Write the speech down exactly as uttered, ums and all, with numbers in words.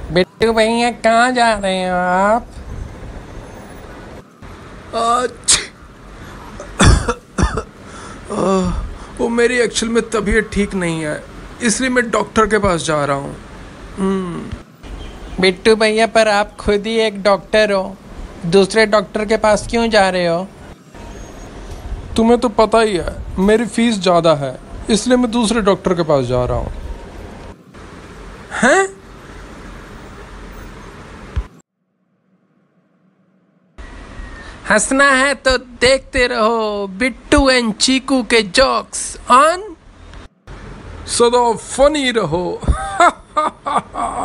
बिट्टू भैया कहाँ जा रहे हो आप? आज वो मेरी एक्चुअल में तबीयत ठीक नहीं है, इसलिए मैं डॉक्टर के पास जा रहा हूँ। बिट्टू भैया पर आप खुद ही एक डॉक्टर हो, दूसरे डॉक्टर के पास क्यों जा रहे हो? तुम्हें तो पता ही है मेरी फीस ज़्यादा है, इसलिए मैं दूसरे डॉक्टर के पास जा रहा हूँ। हैं? हंसना है तो देखते रहो बिट्टू एंड चीकू के जोक्स ऑन सदा फनी रहो।